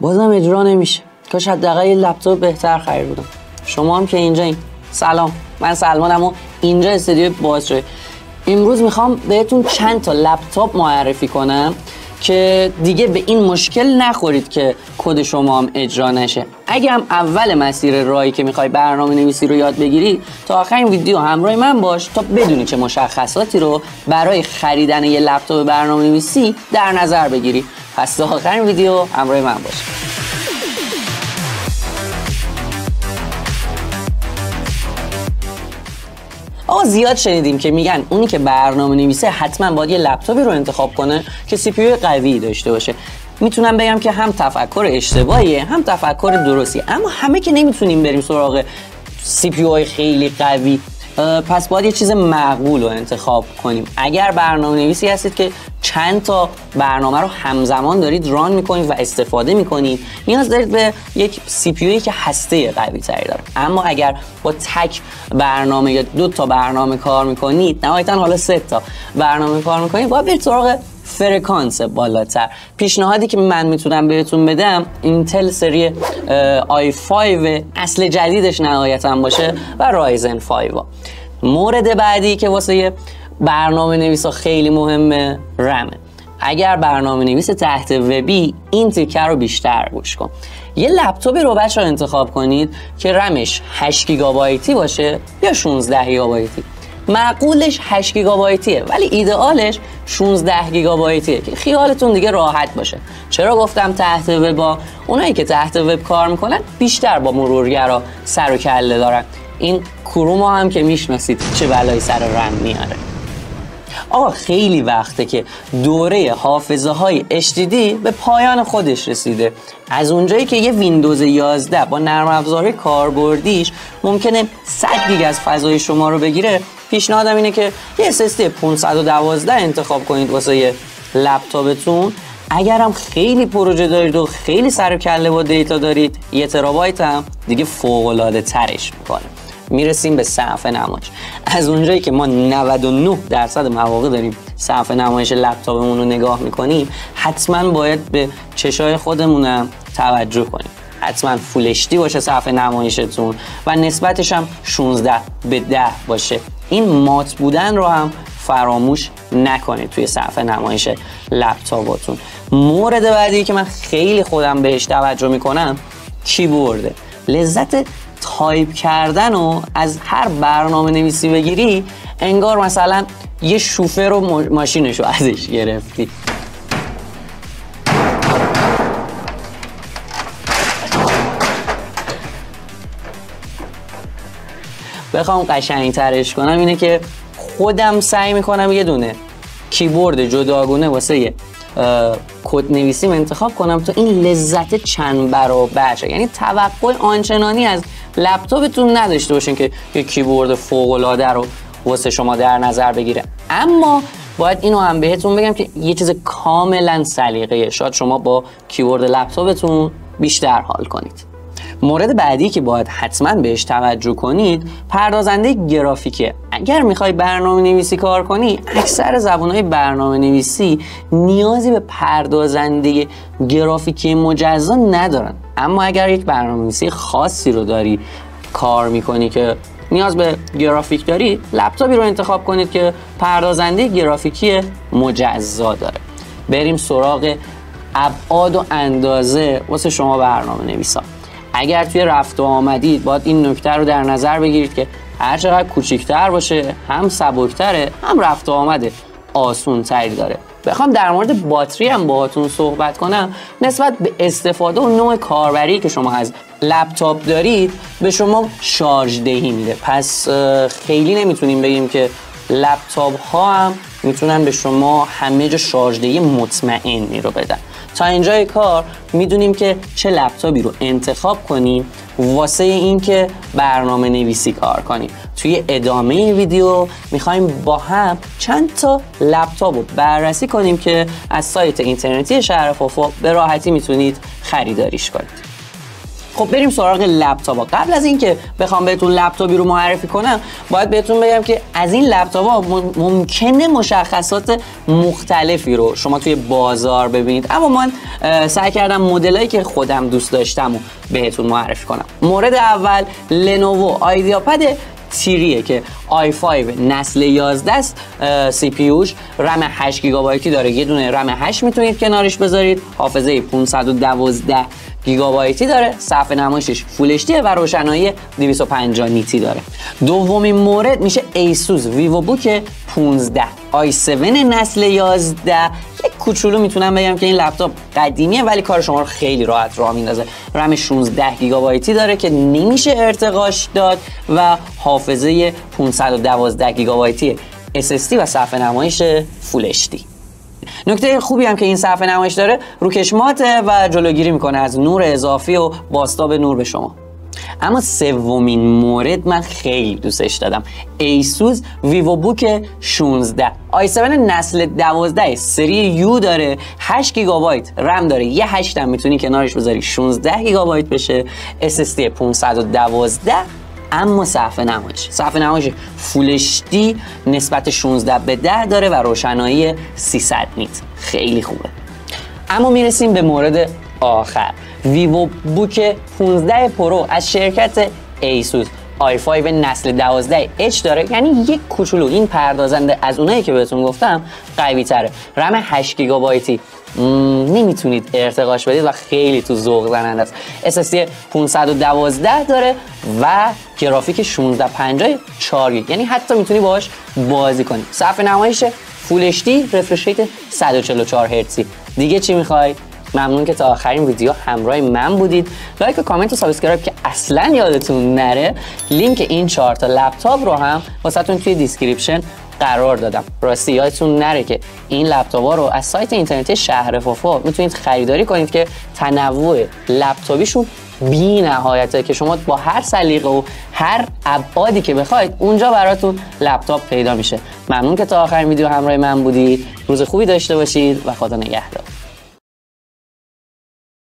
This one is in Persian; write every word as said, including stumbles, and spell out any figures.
بازم اجرا نمیشه. کاش حداقل یه لپتاپ بهتر خرید بودم. شما هم که اینجایین. سلام، من سلمانم و اینجا استودیو بازجوی. امروز میخوام بهتون چند تا لپتاپ معرفی کنم که دیگه به این مشکل نخورید که کد شما هم اجرا نشه. اگه هم اول مسیر راهی که میخوای برنامه نویسی رو یاد بگیری، تا آخرین ویدیو همراه من باش تا بدونی چه مشخصاتی رو برای خریدن یه لپتاپ برنامه نویسی در نظر بگیری. پس تا آخرین ویدیو همراه من باش. آقا زیاد شنیدیم که میگن اونی که برنامه نویسه حتما باید یه لپتاپی رو انتخاب کنه که سی پی یو قوی داشته باشه. میتونم بگم که هم تفکر اشتباهیه هم تفکر درستی، اما همه که نمیتونیم بریم سراغ سی پی یو خیلی قوی، پس باید یه چیز معقول رو انتخاب کنیم. اگر برنامه نویسی هستید که چند تا برنامه رو همزمان دارید ران میکنید و استفاده میکنید، نیاز دارید به یک سی پی یویی که هسته قوی تری داره. اما اگر با تک برنامه یا دو تا برنامه کار میکنید، نهایتا حالا سه تا برنامه کار میکنید، باید برید سراغ فرکانس بالاتر. پیشنهادی که من میتونم بهتون بدم اینتل سری آی پنج اصل جدیدش نهایتا باشه و رایزن پنج. مورد بعدی که واسه برنامه نویسا خیلی مهمه رمه. اگر برنامه نویس تحت وبی این تیکه رو بیشتر گوش کن. یه لپتاپی رو بچه‌ها انتخاب کنید که رمش هشت گیگابایتی باشه یا شانزده گیگابایتی. معقولش هشت گیگابایتیه ولی ایدئالش شانزده گیگابایتیه که خیالتون دیگه راحت باشه. چرا گفتم تحت وب؟ با اونایی که تحت وب کار میکنن بیشتر با مرورگرا سر و کله دارن. این کرومو هم که میشناسید چه بلایی سر رم میاره. آقا خیلی وقته که دوره حافظه های اچ دی دی به پایان خودش رسیده. از اونجایی که یه ویندوز یازده با نرم افزار کاربردیش ممکنه صد گیگ از فضای شما رو بگیره، پیشنهادم اینه که یه اس اس دی پانصد و دوازده انتخاب کنید واسه لپتاپتون. اگرم خیلی پروژه دارید و خیلی سر و کله با دیتا دارید، یه ترابایت هم دیگه فوق العاده ترش میکنه. میرسیم به صفحه نمایش. از اونجایی که ما نود و نه درصد مواقع داریم صفحه نمایش لپتاپمون رو نگاه میکنیم، حتما باید به چشای خودمونم توجه کنیم. حتما فول اچ دی باشه صفحه نمایشتون و نسبتش هم شانزده به ده باشه. این مات بودن رو هم فراموش نکنید توی صفحه نمایش لپتاپتون. مورد بعدی که من خیلی خودم بهش توجه میکنم کیبورده. لذت تایپ کردن و از هر برنامه نویسی بگیری انگار مثلا یه شوفر رو ماشینش رو ازش گرفتی. بخوام قشنگ ترش کنم اینه که خودم سعی میکنم یه دونه کیبورد جداگونه واسه کد نویسیم انتخاب کنم تا این لذت چند برابر شه. یعنی توقع آنچنانی از لپتاپتون نداشته باشین که یه کیبورد فوق العاده رو واسه شما در نظر بگیره. اما باید اینو هم بهتون بگم که یه چیز کاملا سلیقه‌ایه. شاید شما با کیبورد لپتاپتون بیشتر حال کنید. مورد بعدی که باید حتما بهش توجه کنید پردازنده گرافیکه. اگر میخوای برنامه نویسی کار کنی، اکثر زبانهای برنامه نویسی نیازی به پردازنده گرافیکی مجزا ندارن. اما اگر یک برنامه نویسی خاصی رو داری کار میکنی که نیاز به گرافیک داری، لپتاپی رو انتخاب کنید که پردازنده گرافیکی مجزا داره. بریم سراغ ابعاد و اندازه واسه شما برنامه نویسا. اگر توی رفت و آمدید باید این نکته رو در نظر بگیرید که هر چقدر کوچیک‌تر باشه هم سبک‌تره هم رفت و آمد آسون تری داره. بخوام در مورد باتری هم باهاتون صحبت کنم، نسبت به استفاده و نوع کاربری که شما از لپتاپ دارید به شما شارژ دهی میده. پس خیلی نمیتونیم بگیم که لپتاپ ها هم میتونن به شما همه جا شارژ دهی مطمئنی رو بدن. تا اینجای کار میدونیم که چه لپتاپی رو انتخاب کنیم واسه این که برنامه نویسی کار کنیم. توی ادامه ویدیو میخوایم با هم چند تا لپتاپ رو بررسی کنیم که از سایت اینترنتی شهر فافا به راحتی میتونید خریداریش کنید. خب خب بریم سراغ لپتاپ‌ها. قبل از اینکه بخوام بهتون لپتاپی رو معرفی کنم باید بهتون بگم که از این لپتاپ‌ها ممکنه مشخصات مختلفی رو شما توی بازار ببینید، اما من سعی کردم مدلایی که خودم دوست داشتم رو بهتون معرفی کنم. مورد اول لنوو آیدیاپد تیریه که آی پنج نسل یازده است. سی پی یوش رم هشت گیگابایتی داره، یه دونه رم هشت میتونید کنارش بذارید، حافظه پانصد و دوازده گیگابایتی داره، صفحه نمایشش فول اچ دی و روشنایی دویست و پنجاه نیتی داره. دومین مورد میشه ایسوس ویوو بوک پانزده آی هفت نسل یازده. یک کوچولو میتونم بگم که این لپتاپ قدیمیه ولی کار شما رو خیلی راحت راه میندازه. رم شانزده گیگابایتی داره که نمیشه ارتقاش داد و حافظه پانصد و دوازده گیگابایتی اس اس دی و صفحه نمایش فول اچ دی. نکته خوبی هم که این صفحه نمایش داره روکش ماته و جلوگیری میکنه از نور اضافی و بازتاب نور به شما. اما سومین مورد من خیلی دوستش دادم، ایسوس ویوو بوک شانزده آی هفت نسل دوازده سری یو داره، هشت گیگابایت رم داره، یه هشت هم میتونی کنارش بذاری شانزده گیگابایت بشه، اس اس دی پانصد و دوازده. اما صفحه نمایش صفحه نمایش فول اچ دی نسبت شانزده به ده داره و روشنایی سیصد نیت، خیلی خوبه. اما میرسیم به مورد آخر، ویوو بوک پانزده پرو از شرکت ایسوس آی پنج نسل دوازده اچ داره، یعنی یک کوچولو این پردازنده از اونایی که بهتون گفتم قوی تره. رم هشت گیگابایتی نمیتونید ارتقاش بدید و خیلی تو ذوق زننده است. اس اس دی پانصد و دوازده داره و گرافیک شانزده پنجاه چهار گیگ، یعنی حتی میتونی باهاش بازی کنی. صفحه نمایش فول اچ دی، رفرش ریت صد و چهل و چهار هرتزی. دیگه چی میخوای؟ ممنون که تا آخرین ویدیو همراه من بودید. لایک و کامنت و سابسکرایب که اصلا یادتون نره. لینک این چهار تا لپتاپ رو هم واسهتون توی دیسکریپشن قرار دادم. راستی یادتون نره که این لپتاپ‌ها رو از سایت اینترنتی شهر فافا میتونید خریداری کنید که تنوع لپتاپیشون بی نهایته که شما با هر سلیقه و هر ابعادی که بخواید اونجا براتون لپتاپ پیدا میشه. ممنون که تا آخرین ویدیو همراه من بودید. روز خوبی داشته باشید و خدا نگهدار.